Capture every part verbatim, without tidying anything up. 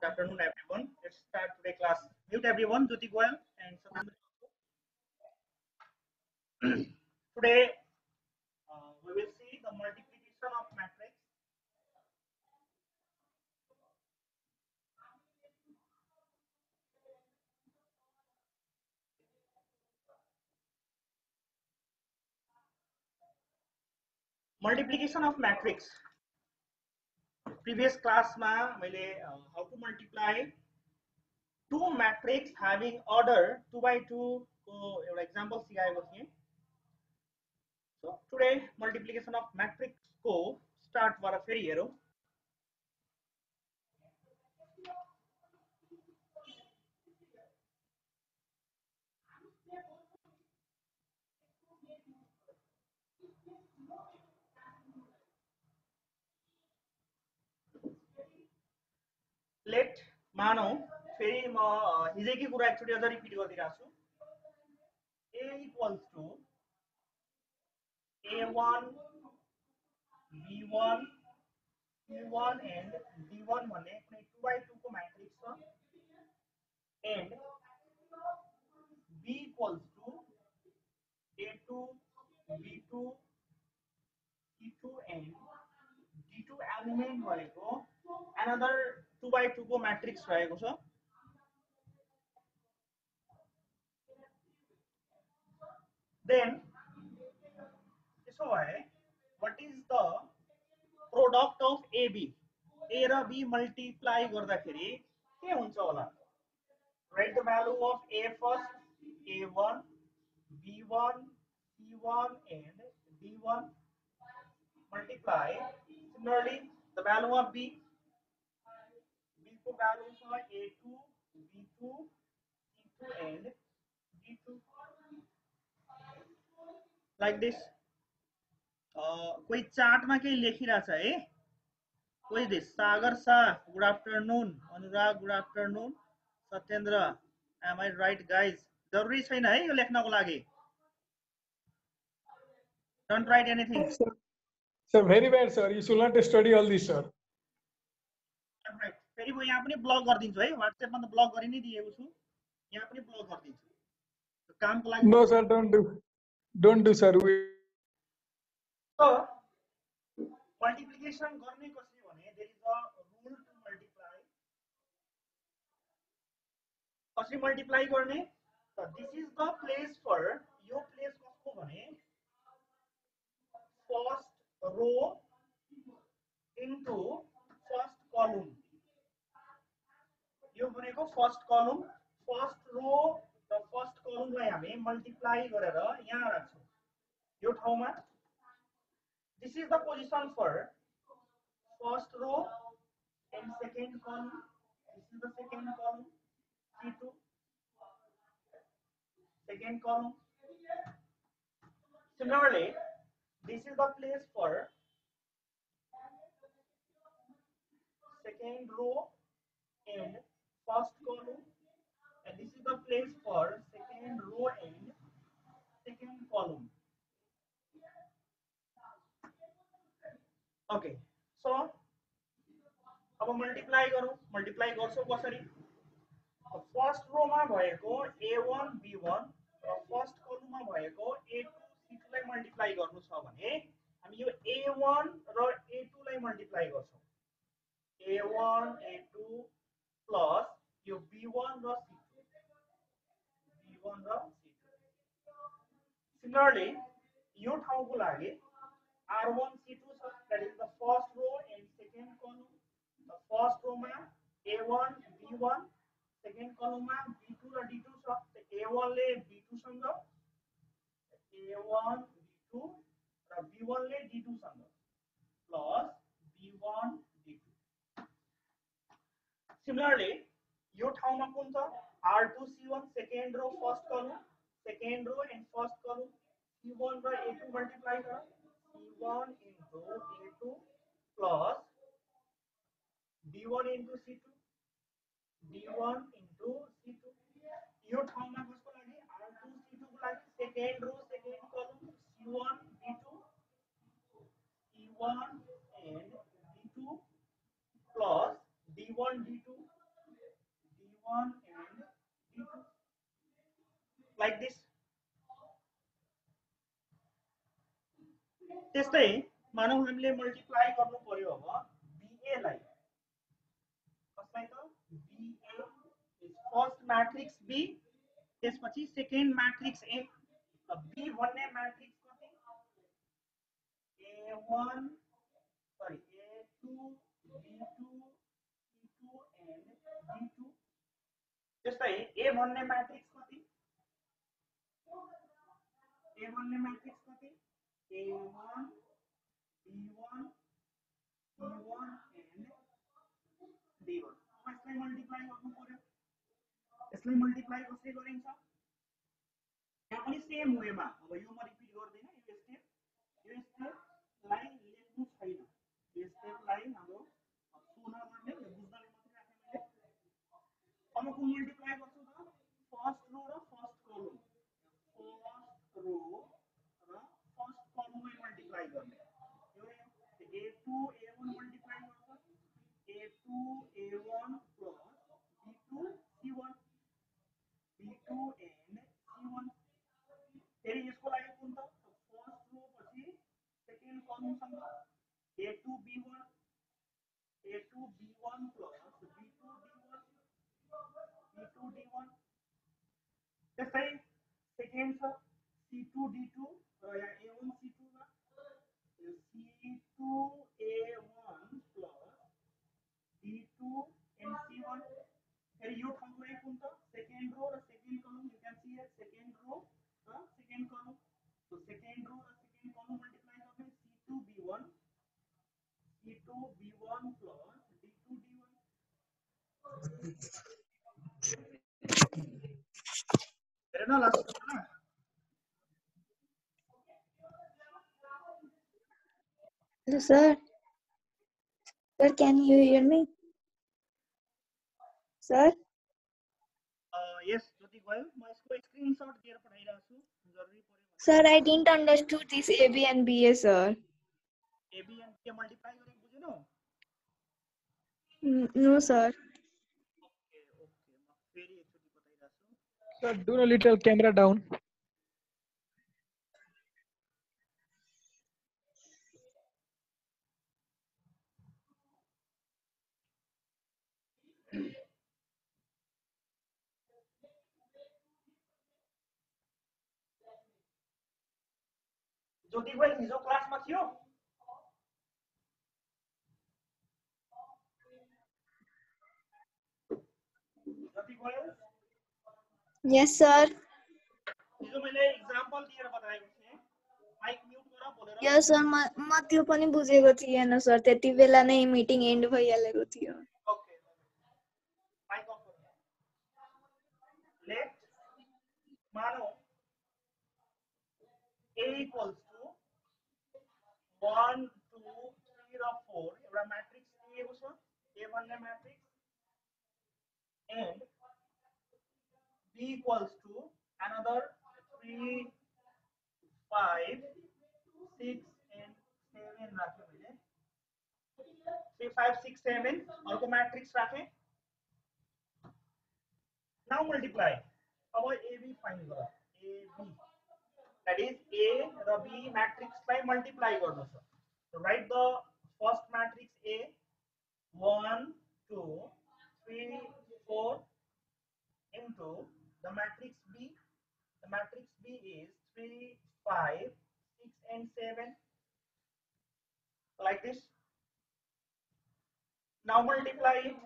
Good afternoon, everyone. Let's start today class. Mute everyone, Jyoti Goyal and Satendra. Today, uh, we will see the multiplication of matrix. Multiplication of matrix. Previous class ma मैले uh, how to multiply two matrix having order two by two को एउटा example सिकाएको थिएँ. So today multiplication of matrix को start भएर फेरि हेरौँ. Late मानौ फेरि म हिजोकै कुरा एकचोटि अझ रिपिट गरिदिरहेको छु. A equals to A one, B one, C one and D one भन्ने कुनै two by two को म्याट्रिक्स छ and B equals to A two, B two, C two and D two element भएको another two by two को matrix रहेको छ. Then त्यसो भए what is the product of A B? A र B multiply गर्दाखेरि के हुन्छ होला? Write the value of A first. A one, B one, C one and D one multiply. Similarly, the value of B. B को value छ A two, B two, C two and D two. Like this. कोही चार्टमा केही लेखिरहेछ है. कोही this Sagar Shah, good afternoon. Anurag, good afternoon. Satyendra, am I right guys? जरुरी छैन है यो लेख्नको लागि. Don't write anything. Sir, sir, very bad sir. You should not study all this sir. Right. फेरि म यहाँ पनि ब्लक गरिदिन्छु है. WhatsApp मा त ब्लक गरि नै दिएको छु. यहाँ पनि ब्लक गरिदिन्छु. कामको लागि. No sir, don't do. Don't do sir. We... So multiplication गर्ने कसरी भने there is a rule to multiply. कसरी multiply गर्ने? So this is the place for यो place कसको भने first row into first column. यो भनेको first column, first row र first column लाई हामी multiply गरेर यहाँ राख्छौं. यो ठाउँमा this is the position for first row and second column. This is the second column, C two. Second column. Similarly, this is the place for second row and first column, and this is the place for second row and second column. Okay, so अब multiply गरौँ. Multiply गर्छौं कसरी? First row मा भएको A one, B one र first column मा भएको A two, C two लाई मल्टिप्लाई गर्नु छ भने हामी यो A one र A two लाई मल्टिप्लाई गर्छौं. A one, A two plus यो B one र C two. B one र C two. Similarly, यो ठाउँको लागि R one, C two छ. That is the first row and second column. The first row मा A one, B one, second column मा B two र D two छ. A one ले B two सँग, A one, B two र B one ले D two सँग plus B one, D two. Similarly, यो ठाउँमा कुन छ? R two, C one, second row, first column, second row and first column. C one र A two multiply गर. C one into A two plus D one into C two. D one into C two. यो ठाउँमा कसको लागि? R two, C two को लागि second row, second column, C one, D two, C one and D two plus D one, D two one and b two like this. त्यस्तै मानौ हामीले multiply गर्नु पर्यो अब ba लाई कसलाई त ba is first matrix b त्यसपछि सेकेन्ड मैट्रिक्स a अब b भन्ने मैट्रिक्स कति a one sorry a two b two c two and d two त्यस्तै a भन्ने मैट्रिक्स कति a भन्ने मैट्रिक्स कति a one b one c one and d one अब यसलाई मल्टिप्लाई गर्नु पर्यो यसलाई मल्टिप्लाई कसरी गरिन्छ यहाँ पनि सेम वेमा अब यो म रिपिट गर्दिन यो स्टेप यो स्टेपलाई लेख्नु छैन यो स्टेपलाई हाम्रो सो नगर्ने यो बुझ्नलाई मात्रै राखे मैले अब को मल्टिप्लाई गर्छु त फर्स्ट रो र फर्स्ट कलम फर्स्ट रो र फर्स्ट कलमलाई मल्टिप्लाई गर्ने यो a two a one multiply गर्छ a two a one plus b two c one b two and c one फेरि यसको लागि कुन त फर्स्ट रो पछि सेकेन्ड कलम सँग a two b one a two b one plus b two d one b two d one त्यसै second छ c two d two र यहाँ a one c two मा c two a one plus d two and c one फेरि यो ठाउँको लागि कुन त सेकेन्ड रो र second column you can see here second row र सेकेन्ड कलम सो सेकेन्ड रो र सेकेन्ड कलम मल्टिप्लाई गर्ने c two b one c two b one plus d two d one हेर न लास्ट न Hello, sir. Sir, can you hear me? Sir? यस ज्योति गयो म यसको स्क्रिनशट दिएर पठाइरहेको छु जरुरी पर्यो Sir, I didn't understood this A B and B A, sir. a b and b multiply गरेको बुझेनौ Mm, No, sir. Okay okay म फेरि एकचोटी बताइरहेको छु Sir, do a little camera down. ज्योति गोयल हिजो क्लासमा थियो ज्योति गोयल Yes, sir. हिजो मैले एक्जाम्पल दिएर बताएको थिएँ माइक म्युट गर बोलेर Yes, sir. म म त्यो पनि बुझेको थिएन सर त्यति बेला नै मिटिङ एन्ड भइहालेको थियो ओके माइक अफ गर्नु लेट मानौ a equals to one two three र four एउटा म्याट्रिक्स दिएको छ a भन्ने matrix and b equals to another three five six and seven राख्यो मैले three five six seven अर्को म्याट्रिक्स राखे नाउ मल्टिप्लाई अब ab फाइन्ड गर ab that is a र b म्याट्रिक्सलाई मल्टिप्लाई गर्नु छ so write the first matrix a one two three four into the matrix b the matrix b is three five six and seven like this now multiply it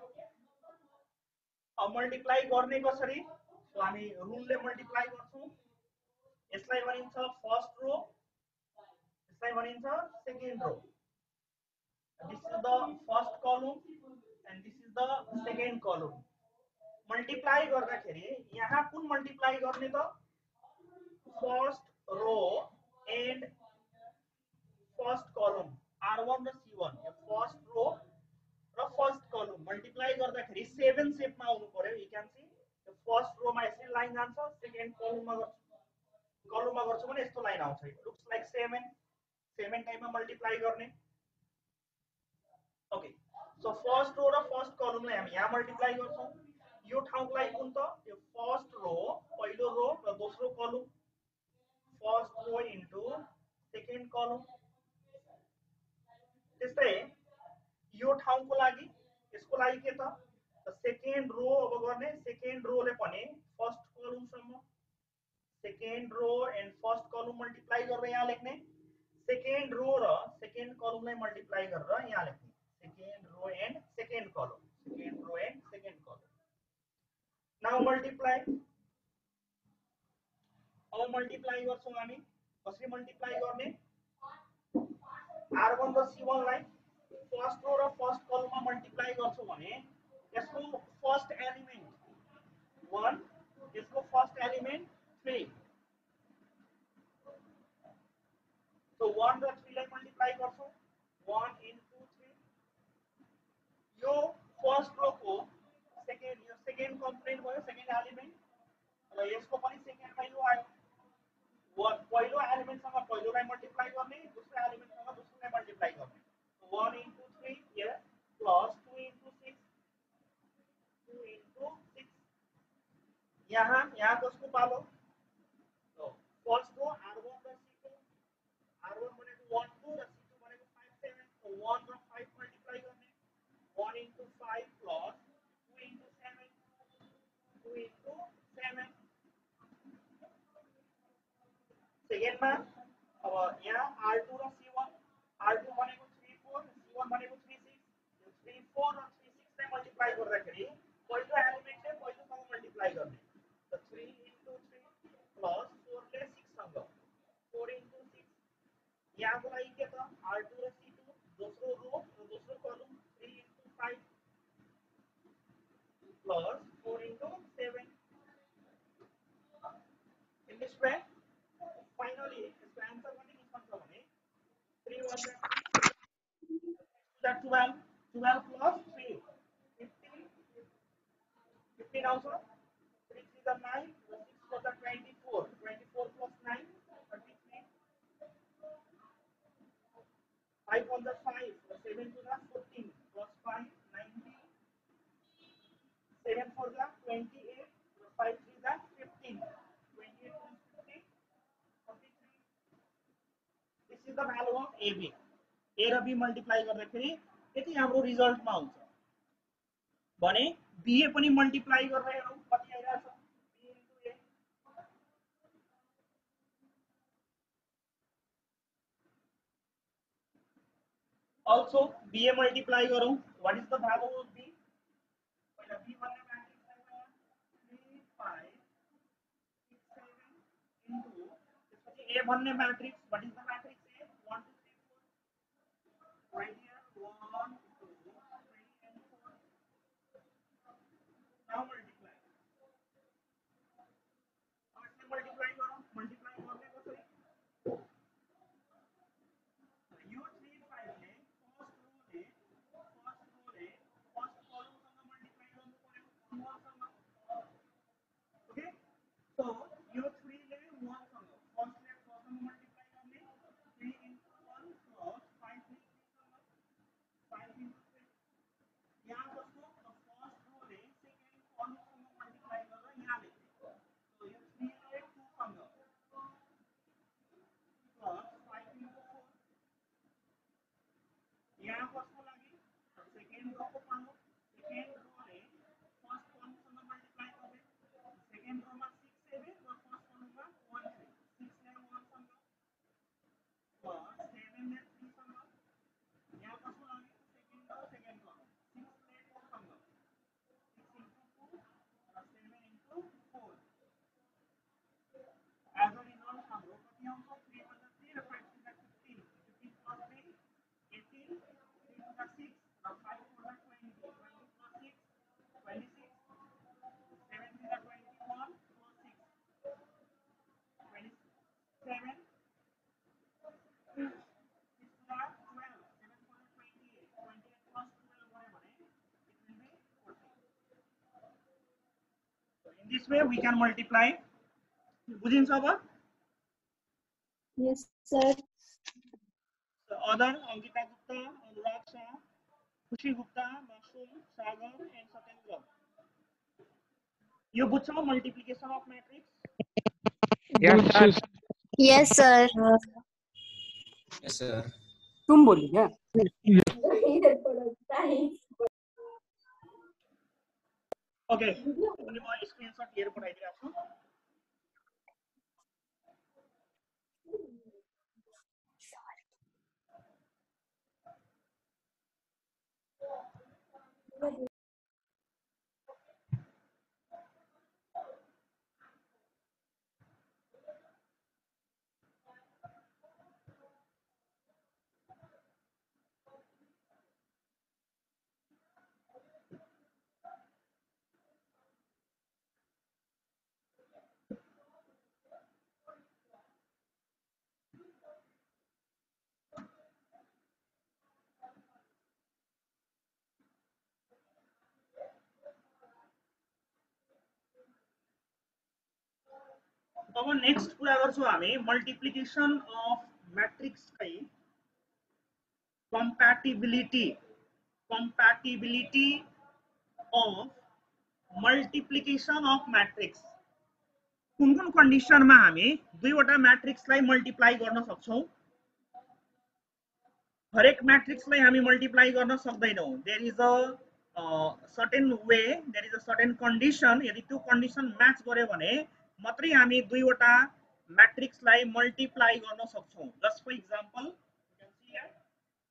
अब multiply गर्ने कसरी so हामी रुलले multiply गर्छौं यसलाई भनिन्छ first row यसलाई भनिन्छ second row this is the first column and this is the second column multiply गर्दाखेरि यहाँ कुन मल्टिप्लाई गर्ने त first row and first column r one र c one यो फर्स्ट रो र फर्स्ट कलम मल्टिप्लाई गर्दाखेरि सेभेन शेपमा आउनु पर्यो यु क्यान सी यो फर्स्ट रोमा यसरी लाइन जान्छ सेकेन्ड कलममा गर्छु कलममा गर्छु भने यस्तो लाइन आउँछ लुक्स लाइक सेभेन सेभेन टाइममा मल्टिप्लाई गर्ने ओके सो फर्स्ट रो र फर्स्ट कलमलाई हामी यहाँ मल्टिप्लाई गर्छौं यो ठाउँलाई कुन त त्यो फर्स्ट रो पहिलो रो र दोस्रो कलम फर्स्ट रो इन्टु सेकेन्ड कलम त्यस्तै यो ठाउँको लागि यसको लागि के त सेकेन्ड रो अब गर्ने सेकेन्ड रोले पनि फर्स्ट कलमसम्म second row and first column multiply गरेर यहाँ लेख्ने सेकेन्ड रो र सेकेन्ड कलमलाई मल्टिप्लाई गरेर यहाँ लेख्ने second row and second column second row and second column now multiply अब मल्टिप्लाई गर्छौं हामी कसरी मल्टिप्लाई गर्ने आर वन र सी वन लाई फर्स्ट रो र फर्स्ट कलममा मल्टिप्लाई गर्छौं भने यसको फर्स्ट एलिमेन्ट वन यसको first element three So one र three लाई मल्टिप्लाई गर्छौं one into three यो फर्स्ट रो को सेकेन्ड यो सेकेन्ड कम्पोनेन्ट भयो सेकेन्ड एलिमेन्ट र यसको पनि सेकेन्ड भ्यालु आयो वन पहिलो एलिमेन्ट सँग पहिलोलाई मल्टिप्लाई गर्ने दोस्रो एलिमेन्ट सँग दोस्रोलाई मल्टिप्लाई गर्ने so one into three here plus two into six two into six यहाँ यहाँ कसको पालो so first row R one र C two R one भनेको one two र C two भनेको five seven so one र five मल्टिप्लाई गर्ने one into five plus two into seven two into seven second मा अब यहाँ R two र C one R two भनेको three four C one भनेको three six यो three four र three six लाई मल्टिप्लाई गर्दाखेरि पहिलो एलिमेन्टले पहिलोसँग मल्टिप्लाई गर्ने so three into three plus four ले six सँग four into six यहाँको लागि के त R two र C two दोस्रो रो र दोस्रो कलम three into five plus four into seven in this way finally इसको आन्सर पनि के भन्छ भने three one that twelve twelve plus three fifteen fifteen also three three are nine six four are twenty-four twenty-four plus nine thirty-three five one are five seven two are fourteen plus five nineteen seven four are twenty-eight plus five three are fifteen twenty-eight plus fifteen forty-three this is the value of A B A र B multiply गर्दाखेरि यति हाम्रो रिजल्टमा हुन्छ भने B A पनि multiply गरेर हेरौं कति आइराछ B into A also B A multiply गरौं what is the value of B पहिला B भन्ने म्याट्रिक्स आइछ three five six seven into त्यसपछि A भन्ने matrix what is the matrix A one two three four right here one two three and four now multiply अब यसले multiply गरौं multiply गर्ने कसरी यो three five ले फर्स्ट रो ले फर्स्ट रो ले फर्स्ट कलम सँग मल्टिप्लाई गर्नु पर्यो C one सँग ओके सो यो three ले one सँग फर्स्ट ले फर्स्ट सँग मल्टिप्लाई गर्ने three into one plus five into three सँग five into three यहाँ कसको फर्स्ट रो ले सेकेन्ड कलम सँग मल्टिप्लाई गरेर यहाँ लेख्ने सो यो three ले two सँग plus five into four यहाँ कसको लागि सेकेन्ड रो को पालो सेकेन्ड रो ले फर्स्ट कलम सँग मल्टिप्लाई गर्ने सेकेन्ड रो मा six seven र फर्स्ट कलम मा one three six ले one सँग plus seven ले three सँग यहाँ कसको लागि second row second column six ले four सँग six into two र seven into four as a result हाम्रो कति आउँछ three one three र five three fifteen fifteen plus three eighteen three two six र five four twenty twenty plus six twenty-six seven three twenty-one plus six twenty-seven six two twelve seven four twenty-eight twenty-eight plus twelve गरे भने it will be forty so in this way we can multiply बुझिन्छ अब Yes, sir. so other Ankita Gupta Anurag Shah Khushi Gupta Masum Sagar and Satyendra यो बुझ्छौ multiplication of matrix? Yes, sir. Yes sir yes sir तुम बोली क्या? Okay अनि म screenshot लिएर पठाइदिरहेको छु। अब नेक्स्ट कुरा गर्छौं हामी मल्टिप्लिकेसन अफ मैट्रिक्स कै compatibility compatibility of multiplication of matrix कुन कुन कन्डिसनमा हामी दुईवटा मैट्रिक्सलाई मल्टिप्लाई गर्न सक्छौं हरेक मैट्रिक्सलाई हामी मल्टिप्लाई गर्न सक्दैनौं there is a certain way there is a certain condition यदि त्यो कन्डिसन म्याच गर्यो भने मात्रै हामी दुईवटा मैट्रिक्सलाई मल्टिप्लाई गर्न सक्छौं just for example you can see here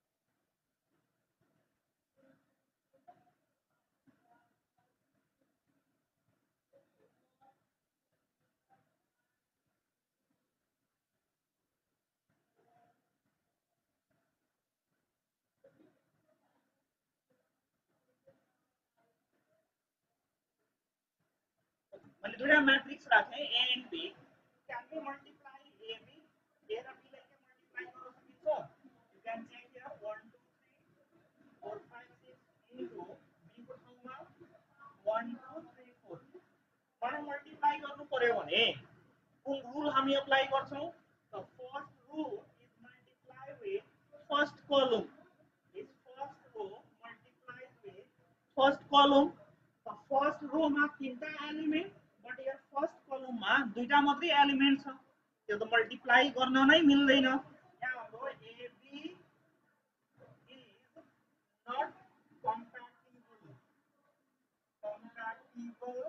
मैले दुईटा मैट्रिक्स राखे A and B can be multiply A B A र बी लाई के मल्टिप्लाई गर्न सकिन्छ you can check here one two three four five six into B को ठाउँमा one two three four मलाई मल्टिप्लाई गर्नु पर्यो भने कुन रुल हामी अप्लाई गर्छौं the first rule is multiply with first column is first row multiply with first column the first row मा तीनटा एलिमेन्ट बट यहाँ फर्स्ट कलममा दुईटा मात्रै एलिमेन्ट छ त्यो त मल्टिप्लाई गर्न नै मिल्दैन यहाँ हाम्रो AB is not compatible compatible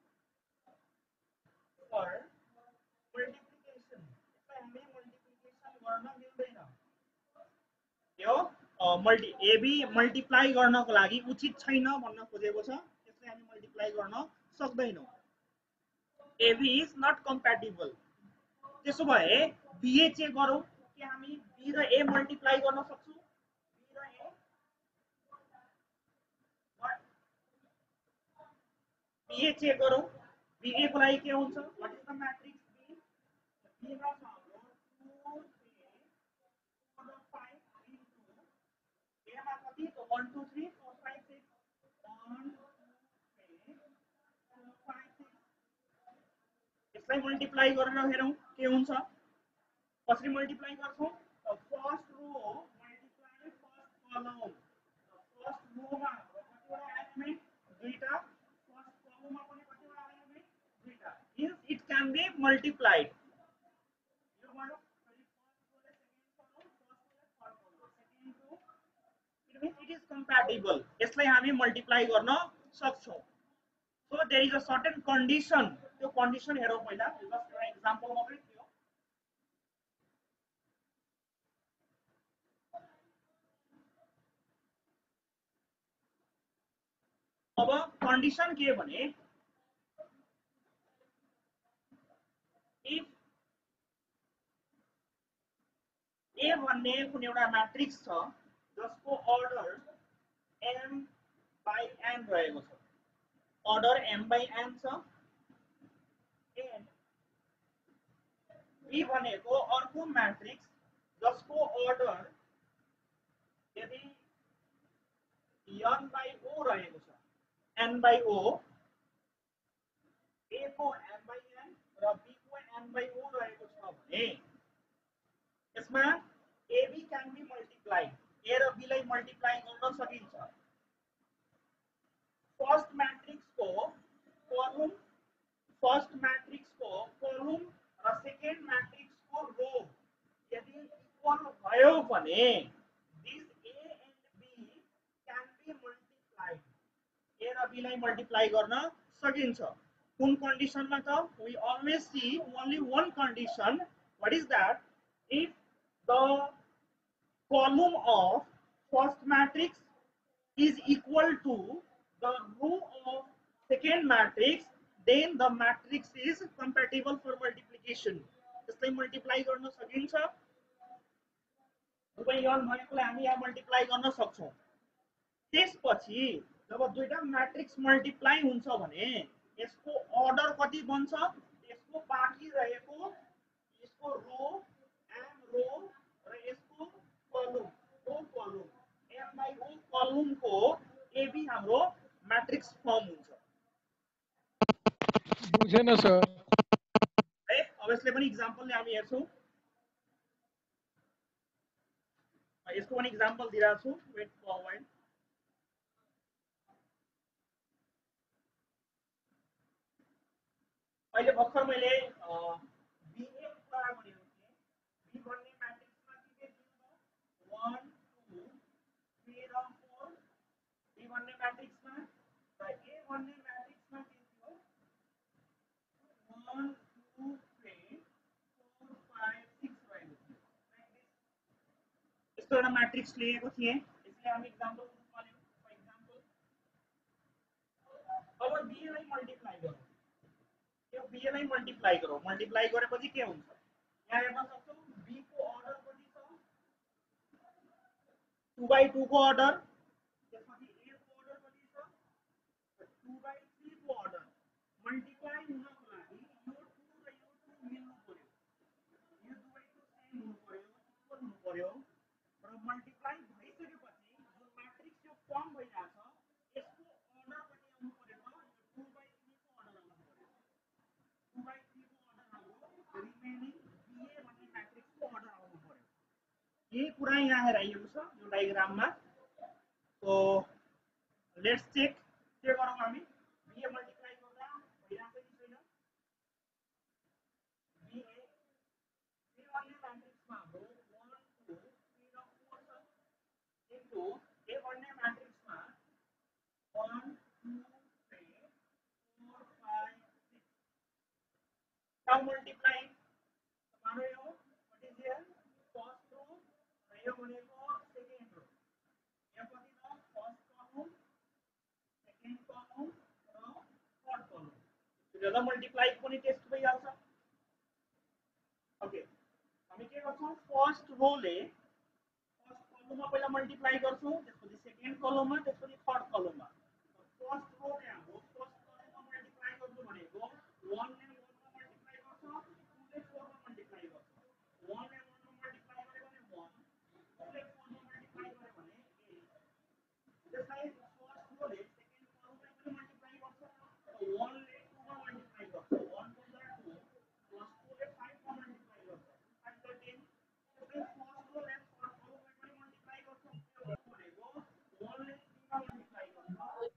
for multiplication यसलाई हामी मल्टिप्लिकेसन गर्न मिल्दैन यो मल्टी एबी मल्टिप्लाई गर्नको लागि उचित छैन भन्न खोजेको छ त्यसलाई हामी मल्टिप्लाई गर्न सक्दैनौं A B is not compatible त्यसो भए B A चेक गरौं कि हामी B र A मल्टिप्लाई गर्न सक्छौं B र A B A चेक गरौं B A को लागि के हुन्छ what is the matrix B B मा छ हाम्रो two three four five three two A मा कति त one two three four five six one two three four five six यसलाई मल्टिप्लाई गरेर हेरौं के हुन्छ कसरी मल्टिप्लाई गर्छौं first row multiply first column first row मा कतिवटा एलिमेन्ट दुईटा फर्स्ट कलममा पनि कतिवटा एलिमेन्ट दुईटा if it can be multiplied यो गर्नु फर्स्ट रो ले सेकेन्ड कलम फर्स्ट रो ले third column second row it means it is compatible यसलाई हामी मल्टिप्लाई गर्न सक्छौं so there is a certain condition त्यो condition हेरौं पहिला जस्ट एउटा एक्जाम्पल मात्रै थियो अब condition के भने if A भन्ने कुनै एउटा मैट्रिक्स छ जसको अर्डर m by n रहेको छ order m by n छ and B भनेको अर्को मैट्रिक्स जसको अर्डर यदि n by o रहेको छ n by o A को m by n र B को n by o रहेको छ भने यसमा A B can be multiplied A र B लाई मल्टिप्लाई गर्न सकिन्छ फर्स्ट मैट्रिक्स को कलम भने this A and B can be multiplied A र बी लाई मल्टिप्लाई गर्न सकिन्छ कुन कन्डिसनमा त we always see only one condition what is that if the column of first matrix is equal to the row of second matrix, then the matrix is compatible for multiplication. त्यसलाई multiply गर्न सकिन्छ दुवै equal भएकोलाई हामी यहाँ multiply गर्न सक्छौं त्यसपछि जब दुईटा म्याट्रिक्स मल्टिप्लाई हुन्छ भने यसको अर्डर कति बन्छ यसको बाँकी रहेको यसको रो एम रो र यसको कलम ओ कलम एम बाइ ओ कलम को एबी हाम्रो मैट्रिक्स फर्म हुन्छ बुझेन सर है अब यसले पनि एक्जाम्पलले हामी हेर्छौं यसको पनि एक्जाम्पल दिइराछु वेट फर अ व्हाइल अहिले भर्खर मैले बीए कुरा गरेको थिएँ बी भन्ने म्याट्रिक्समा के के दिन्छ one two three र four बी भन्ने म्याट्रिक्समा र ए भन्ने म्याट्रिक्समा के थियो one two three four five six रहेको थियो यस्तो एउटा म्याट्रिक्स लिएको थिएँ यसले हामी एक्जाम्पल रूपमा लियौं फर एक्जाम्पल अब बी लाई मल्टिप्लाई गरौँ यो बी लाई मल्टिप्लाई गरौँ मल्टिप्लाई गरेपछि के हुन्छ यहाँ हेर्न सक्छौं बी को अर्डर कति छ two by two को अर्डर त्यसपछि ए को अर्डर कति छ two by three को अर्डर मल्टिप्लाई हुनको लागि यो two र यो two मिल्नु पर्यो यो दुवैको सेम हुनु पर्यो इक्वल हुनु पर्यो र मल्टिप्लाई भइसकेपछि जुन म्याट्रिक्स यो फर्म भइराछ यसको अर्डर कति आउनु पर्यो त यो two by three को अर्डर आउनु पर्यो two by three को अर्डर हाम्रो रिमेनिङ बीए भन्ने म्याट्रिक्स को अर्डर आउनु पर्यो यही कुरा यहाँ हेराइएको छ यो डायग्राममा सो लेट्स चेक के गरौँ हामी बीए मल्टिप्लाई गर्दा भइराछ कि छैन बीए बी भन्ने म्याट्रिक्समा हाम्रो one two three र four छ इन्टु ए भन्ने म्याट्रिक्समा one two three four five six now multiply हमारो यो what is here first row र यो भनेको second row यो कति छ first column second column र third column यो ज्यादा मल्टिप्लाई पनि टेस्ट भइहाल्छ ओके हामी के गर्छौं फर्स्ट रो ले फर्स्ट कलममा पहिला मल्टिप्लाई गर्छौं त्यसपछि सेकेन्ड कलममा त्यसपछि थर्ड कलममा फर्स्ट रो ले हाम्रो फर्स्ट कलममा मल्टिप्लाई गर्नु भनेको one ले one मा मल्टिप्लाई गर्छ two ले four मा मल्टिप्लाई गर्छ one ले one मा मल्टिप्लाई गरे भने one two ले four मा मल्टिप्लाई गरे भने eight त्यसलाई फर्स्ट रो ले सेकेन्ड कलममा पनि मल्टिप्लाई गर्छ one ले two मा मल्टिप्लाई गर्छ one two दा two plus two ले five मा मल्टिप्लाई गर्छ five दा ten त्यसलाई फर्स्ट रो ले थर्ड कलममा पनि मल्टिप्लाई गर्छ भनेको one ले three मा मल्टिप्लाई गर्छ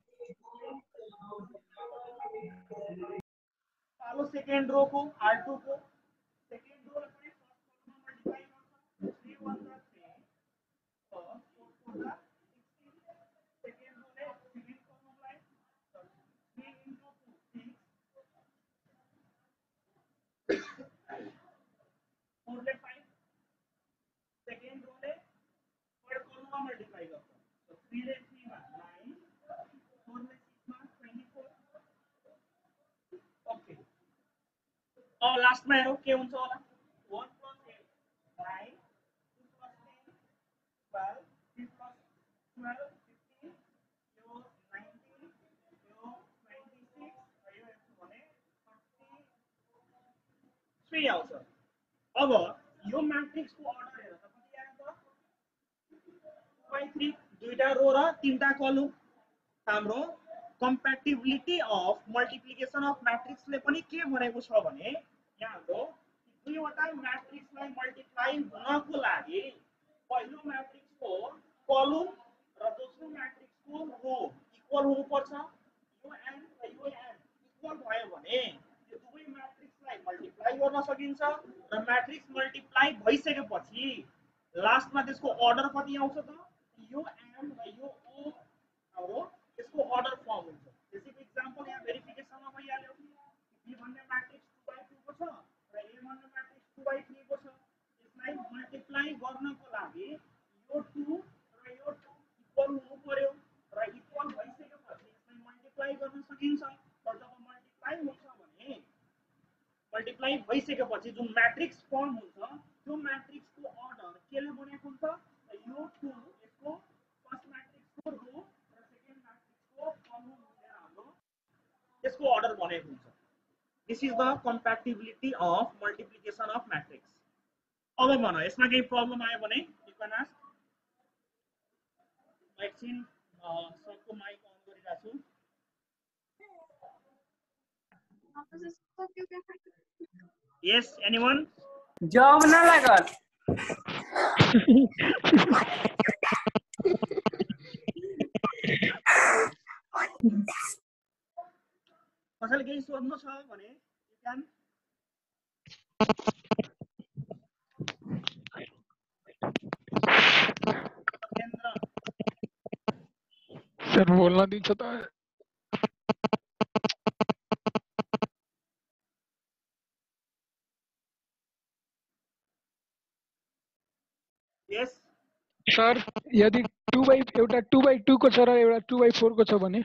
पालो सेकेन्ड रो को R two को सेकेन्ड रो ले पनि फर्स्ट कलममा मल्टिप्लाई गर्छ three one दा three four four दा sixteen सेकेन्ड रो ले सेकेन्ड कलमलाई three into two six four ले five सेकेन्ड रो ले थर्ड कलममा मल्टिप्लाई गर्छ so three ले three मा nine four ले six मा twenty-four ओके अब लास्ट में हेरौं के हुन्छ होला one plus eight nine two plus ten twelve three plus twelve fifteen यो nineteen यो twenty-six र यो यस्तो भने thirty-three आउँछ अब यो म्याट्रिक्स को अर्डर हेर त कति आयो त two by three दुईटा रो र तीनटा कलम हाम्रो compatibility of multiplication of matrix ले पनि के भनेको छ भने यहाँ हाम्रो दुईवटा म्याट्रिक्स लाई मल्टिप्लाई हुनको लागि पहिलो म्याट्रिक्स को कलम र दोस्रो म्याट्रिक्स को रो इक्वल हुनु पर्छ यो n र यो n इक्वल भयो भने यो दुवै म्याट्रिक्स लाई मल्टिप्लाई गर्न सकिन्छ र म्याट्रिक्स मल्टिप्लाई भइसकेपछि लास्टमा त्यसको अर्डर कति आउँछ त यो एम र यो ओ हाम्रो यसको अर्डर फर्म हुन्छ। त्यसैको इक्जाम्पल यहाँ भेरिफिकेसनमा भइहाल्यो। बी भन्ने म्याट्रिक्स टू बाई टू को छ र ए भन्ने म्याट्रिक्स टू बाई थ्री को छ। यसलाई मल्टिप्लाई गर्नको लागि यो टू र यो टू इक्वल हुनु पर्यो र इक्वल भइसकेपछि यसलाई मल्टिप्लाई गर्न सकिन्छ। तर जब मल्टिप्लाई हुन्छ भने मल्टिप्लाई भइसकेपछि जुन म्याट्रिक्स फर्म हुन्छ त्यो म्याट्रिक्सको अर्डर केले बनेको हुन्छ यो टू यसको फर्स्ट म्याट्रिक्सको रो र सेकेन्ड म्याट्रिक्सको कलम मिलेर हाम्रो यसको अर्डर बनेको हुन्छ। This is the compatibility of multiplication of matrix. अब भन यसमा केही प्रब्लम आयो भने यु क्यान आस्क। म एकछिन सबको माइक अन गरिरहेको छु। Yes, anyone? जॉब ना लागल। कसैले केही सोध्नु छ भने you can. सत्येन्द्र सर बोलना दिन्छ त yes सर यदि टू बाई एउटा टू बाई टू को छ र एउटा टू बाई फोर को छ भने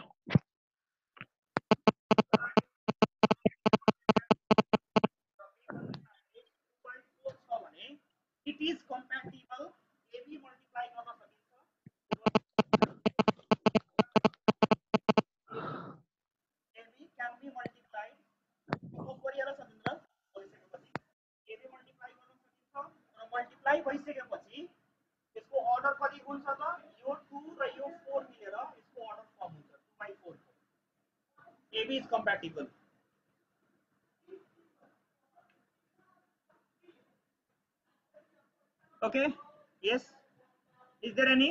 it is compatible ab multiply गर्न सकिन्छ ab can be multiplied suppose गरिएर सकिन्छ भइसकेपछि ab multiply गर्न सकिन्छ र मल्टिप्लाई भइसकेपछि यसको अर्डर कति हुन्छ त यो टू र यो फोर मिलेर यसको अर्डर फर्म हुन्छ टू बाई फोर को ab is compatible। Okay, yes, is there any?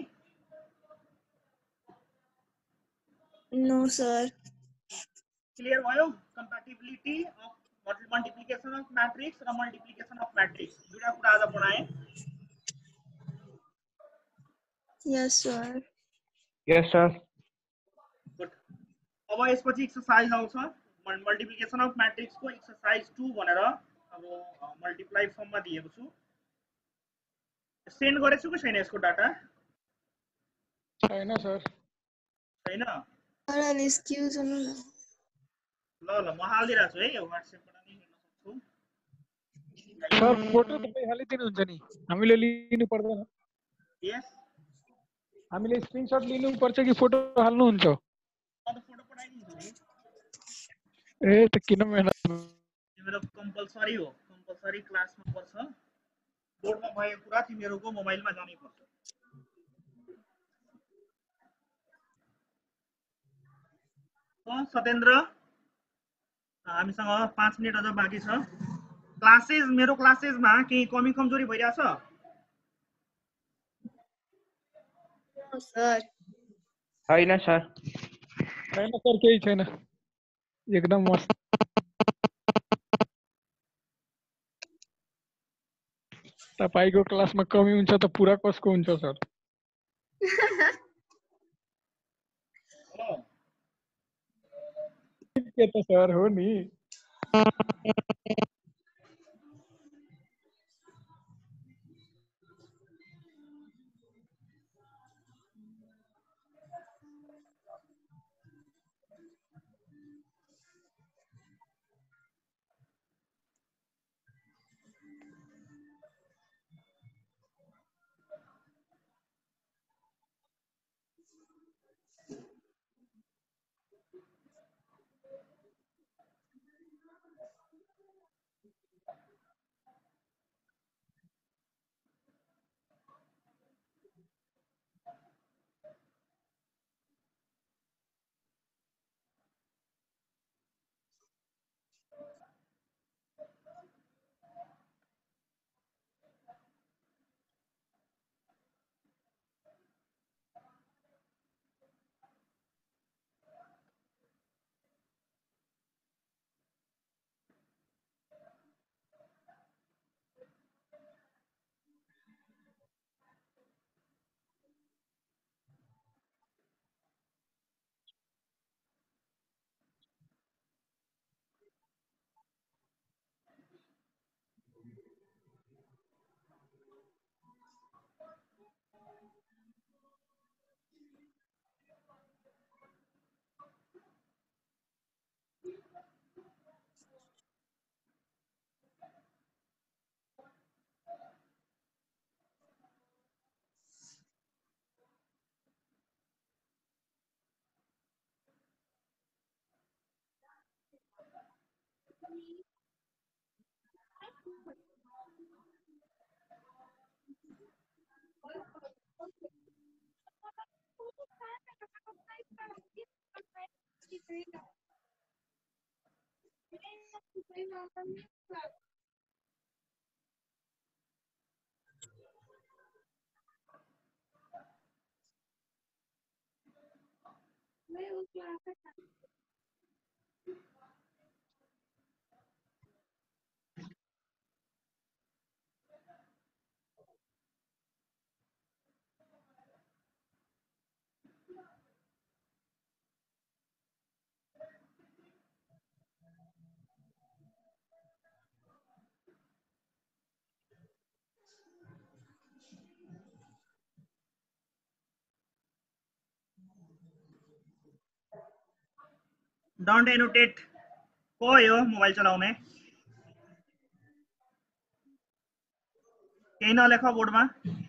No sir. Clear भयो compatibility of multiplication of matrix र multiplication of matrix दुईटा कुरा आज पढाए। Yes sir. Yes, sir. Good. अब यसपछि एक्सरसाइज आउँछ मल्टिप्लिकेसन अफ मैट्रिक्स को एक्सरसाइज टू भनेर अब मल्टिप्लाई फर्ममा दिएको छु। सेन्ड गरेछु कि छैन यसको डाटा? छैन सर। छैन? सर अलि एक्सक्युज हुनु न। ल ल म हालिदिरहेको छु है यो व्हाट्सएपबाट नि हेर्न सक्छु। सर फोटो तपाईँ हालिदिनुहुन्छ नि हामीले लिनु पर्दैन? यस हामीले स्क्रिनशट लिनु पर्छ कि फोटो हाल्नुहुन्छ? म त फोटो पठाइदिन्छु नि। ए त किन मेहनत? तिम्रो कम्पलसरी हो, कम्पलसरी क्लासमा पर्छ। बोर्डमा भएको कुरा तिमीहरूको मोबाइलमा जानै पर्छ। सत्येन्द्र हामीसँग पाँच मिनट अझ बाँकी छ। क्लासेस मेरो क्लासेसमा केही कमी कमजोरी भइरहेछ? सर छैन सर। छैन सर केही छैन एकदम मस्त। तपाईको क्लासमा कमी हुन्छ त पुरा कसको हुन्छ सर? के त सर हो नि। डोंट एनोटेट को हो मोबाइल चलाउने केही नलेख बोर्डमा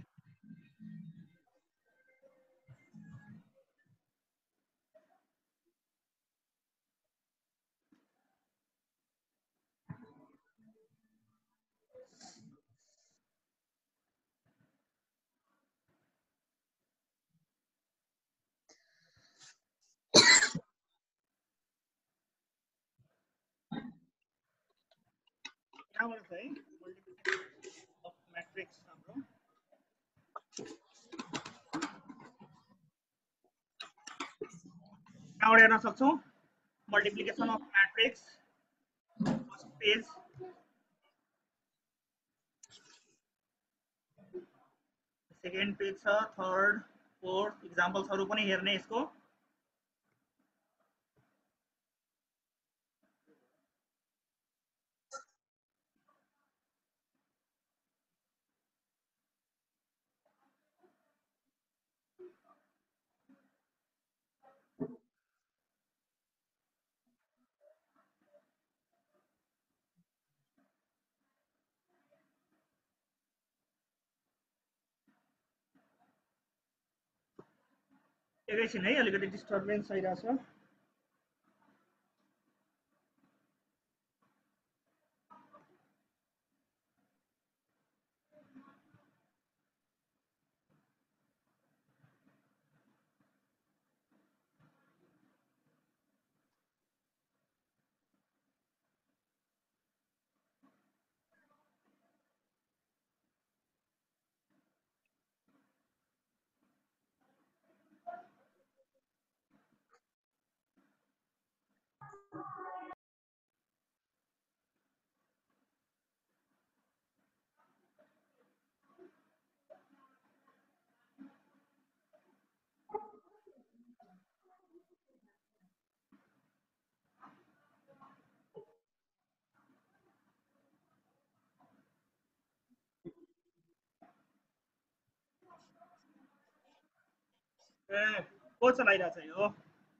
यहाँबाट चाहिँ मल्टिप्लिकेसन अफ म्याट्रिक्स हाम्रो यहाँबाट हेर्न सक्छौँ multiplication of matrix first page second page छ थर्ड फोर्थ इक्जाम्पल्सहरू पनि हेर्ने यसको एकैछिन है अलिकति डिस्टर्बेन्स आइरहेछ ए को चलाइरहेछ यो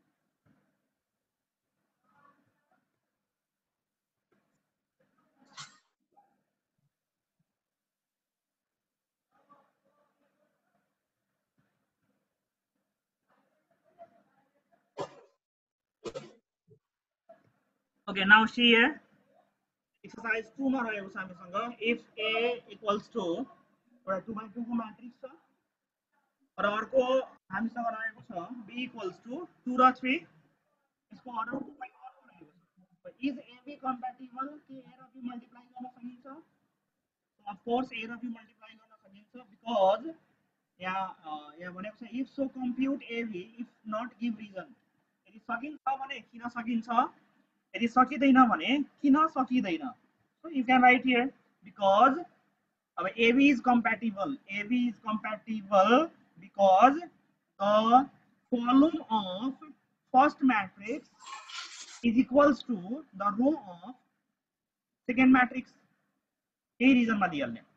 Okay, now see here. Exercise two मा रहेको छ हामीसँग if A equals to एउटा two by two को म्याट्रिक्स छ र अर्को हामीसँग रहेको छ B equals to two र three यसको अर्डर two by four रहेको छ is A B compatible के A र B मल्टिप्लाई गर्न सकिन्छ so of course A र B मल्टिप्लाई गर्न सकिन्छ because यहाँ यहाँ भनेको छ if so compute A B if not give reason यदि सकिन्छ भने किन सकिन्छ यदि सकिदैन भने किन सकिदैन so you can write here because अब A B is compatible A B is compatible because the column of first matrix is equals to the row of second matrix यही रिजन मा दिइहाल्ने